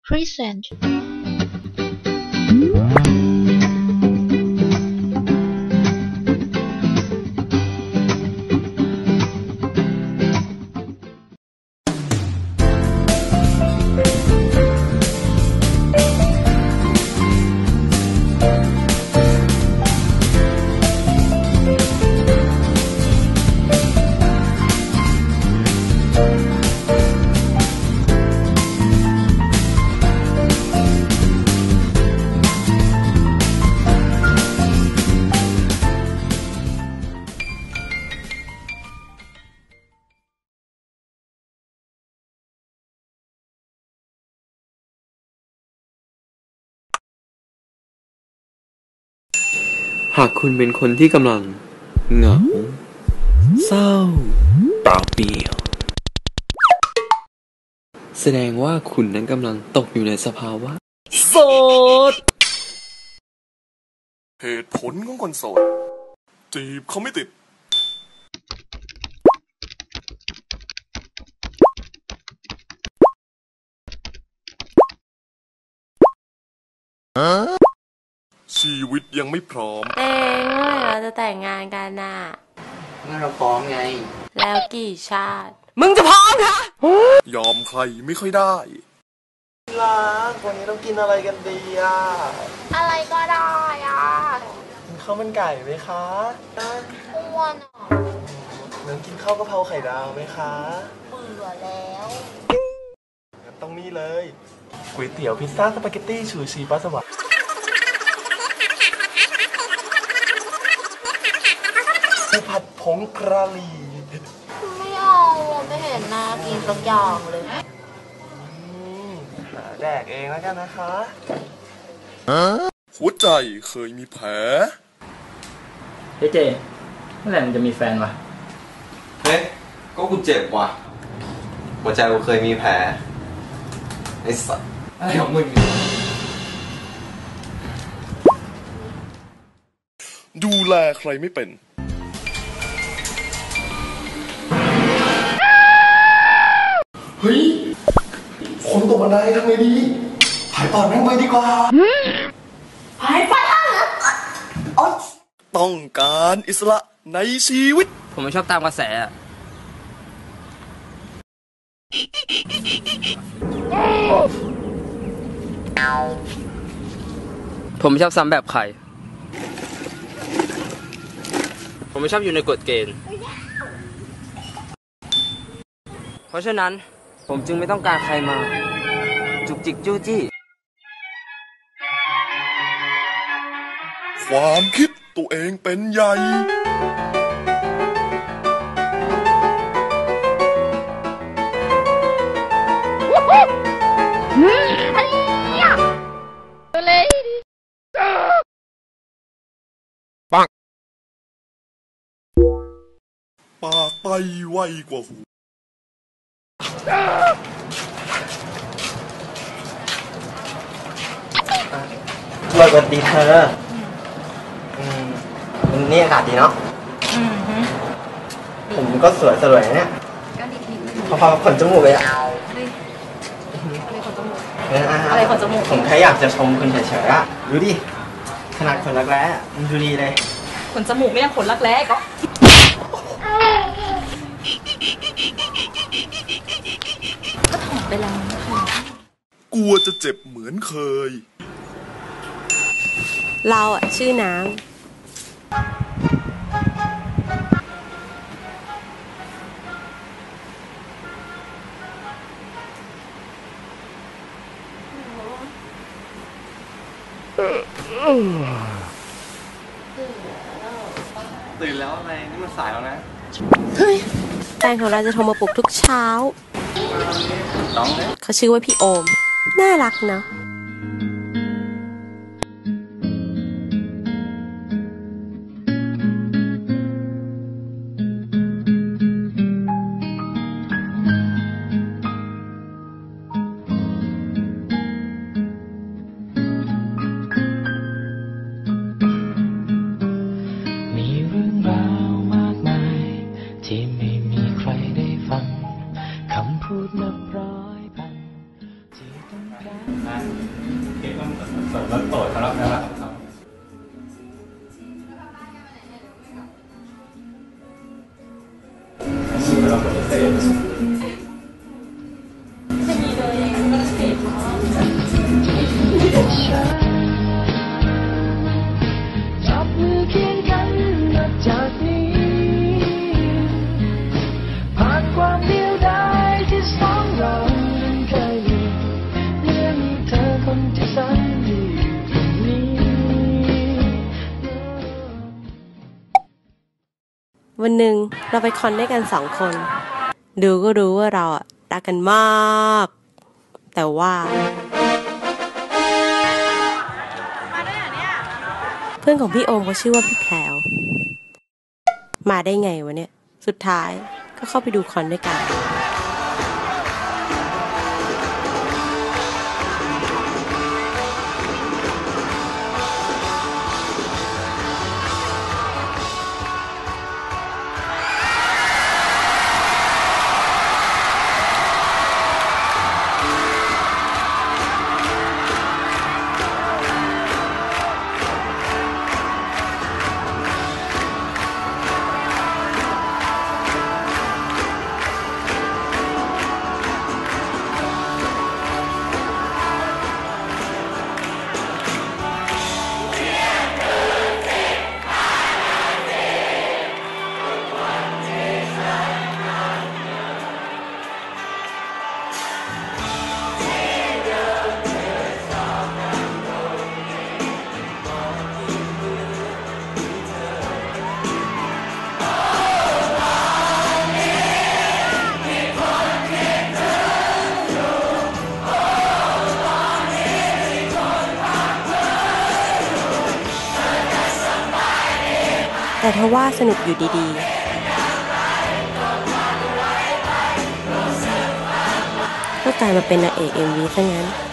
present หากคุณเป็นคนที่กำลังเหงาเศร้าเปล่าเปลี่ยวแสดงว่าคุณนั้นกำลังตกอยู่ในสภาวะโสดเหตุผลของคนโสดจีบเขาไม่ติดชีวิตยังไม่พร้อมเมื่อไหร่เราจะแต่งงานกันน่ะเมื่อเราพร้อมไงแล้วกี่ชาติมึงจะพร้อมคะยอมใครไม่ค่อยได้รักวันนี้ต้องกินอะไรกันดีอ่ะอะไรก็ได้อ่ะกินข้าวมันไก่ไหมคะอ้วนอ่ะงั้นกินข้าวกะเพราไข่ดาวไหมคะเบื่อแล้วงั้นต้องนี่เลยก๋วยเตี๋ยวพิซซ่าสปาเกตตี้ชูชีปลาสวายผัดผงกะหรี่ไม่เอาไม่เห็นน่ากินสักอย่างเลยแดกเองแล้วกันนะคะหัวใจเคยมีแผลเฮ้ยเจเมื่อไหร่มึงจะมีแฟนวะเฮ้ยก็กูเจ็บว่ะหัวใจกูเคยมีแผลไอ้สัสอะไรของมึงดูแลใครไม่เป็นเฮ้ยคนตกบันไดทำไงดีหายปอดแม่งไปดีกว่าหายไปต้องการอิสระในชีวิตผมไม่ชอบตามกระแสผมไม่ชอบซ้ำแบบใครผมไม่ชอบอยู่ในกฎเกณฑ์เพราะฉะนั้นผมจึงไม่ต้องการใครมาจุกจิกจู้จี้ความคิดตัวเองเป็นใหญ่ปังปากไปไวกว่าหูสวัสดีเธอนี่อากาศดีเนาะผมก็สวยๆเนี่ยพอๆกับขนจมูกเลยอะอะไรขนจมูกผมแค่อยากจะชมคุณเฉยๆอะดูดิขนาดขนรักแร้มันดูดีเลยขนจมูกไม่ยังขนรักแร้ก็ถอดไปแล้วกลัวจะเจ็บเหมือนเคยเราอะชื่อน้ำตื่นแล้วอะไรนี่มันสายแล้วนะเฮ้ยแฟนของเราจะโทรมาปลุกทุกเช้าเขาชื่อว่าพี่โอมน่ารักเนาะพูดนับร้อยพันที่ต้องการมันเปิดสำหรับนะครับเราเปิดเต้นจับมือเคียงกันนับจากนี้ผ่านความเดียวดายที่สองเรานั้นเคยมีเมื่อมีเธอคนที่แสนดีตรงนี้วันหนึ่งเราไปคอนด้วยกัน2 คนดูก็รู้ว่าเรารักกันมากแต่ว่าเพื่อนของพี่โอมเขาชื่อว่าพี่แพรวมาได้ไงวะเนี่ยสุดท้ายก็เข้าไปดูคอนด้วยกันแต่ทว่าสนุกอยู่ดีๆก็กลายมาเป็นนางเอก MV ซะงั้น